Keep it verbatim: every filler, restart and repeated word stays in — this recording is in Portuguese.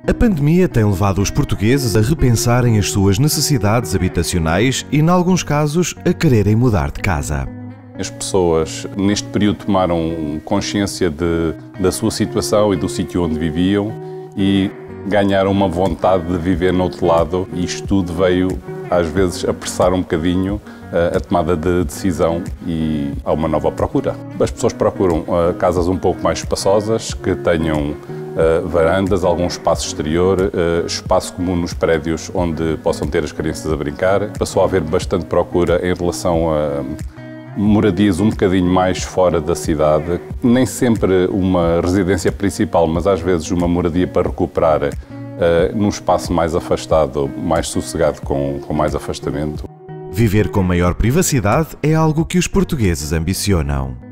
A pandemia tem levado os portugueses a repensarem as suas necessidades habitacionais e, em alguns casos, a quererem mudar de casa. As pessoas, neste período, tomaram consciência de, da sua situação e do sítio onde viviam e ganharam uma vontade de viver no outro lado. E isto tudo veio, às vezes, apressar um bocadinho a tomada de decisão e há uma nova procura. As pessoas procuram uh, casas um pouco mais espaçosas, que tenham uh, varandas, algum espaço exterior, uh, espaço comum nos prédios onde possam ter as crianças a brincar. Passou a haver bastante procura em relação a moradias um bocadinho mais fora da cidade. Nem sempre uma residência principal, mas às vezes uma moradia para recuperar uh, num espaço mais afastado, mais sossegado, com, com mais afastamento. Viver com maior privacidade é algo que os portugueses ambicionam.